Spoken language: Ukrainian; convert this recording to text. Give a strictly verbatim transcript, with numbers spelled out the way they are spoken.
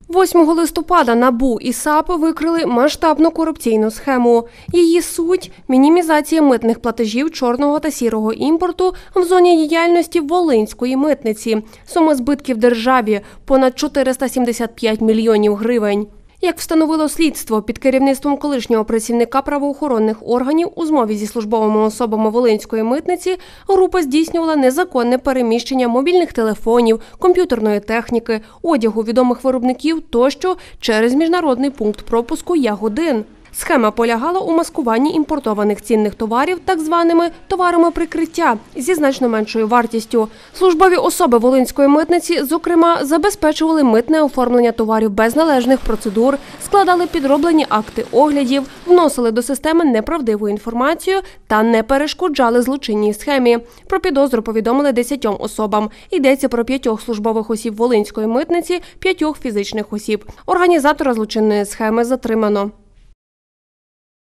восьмого листопада НАБУ і САП викрили масштабну корупційну схему. Її суть – мінімізація митних платежів чорного та сірого імпорту в зоні діяльності Волинської митниці. Сума збитків державі – понад чотириста сімдесят п'ять мільйонів гривень. Як встановило слідство, під керівництвом колишнього працівника правоохоронних органів у змові зі службовими особами Волинської митниці група здійснювала незаконне переміщення мобільних телефонів, комп'ютерної техніки, одягу відомих виробників тощо через міжнародний пункт пропуску Ягодин. Схема полягала у маскуванні імпортованих цінних товарів так званими товарами прикриття зі значно меншою вартістю. Службові особи Волинської митниці, зокрема, забезпечували митне оформлення товарів без належних процедур, складали підроблені акти оглядів, вносили до системи неправдиву інформацію та не перешкоджали злочинній схемі. Про підозру повідомили десятьом особам. Йдеться про п'ятьох службових осіб Волинської митниці, п'ятьох фізичних осіб. Організатора злочинної схеми затримано.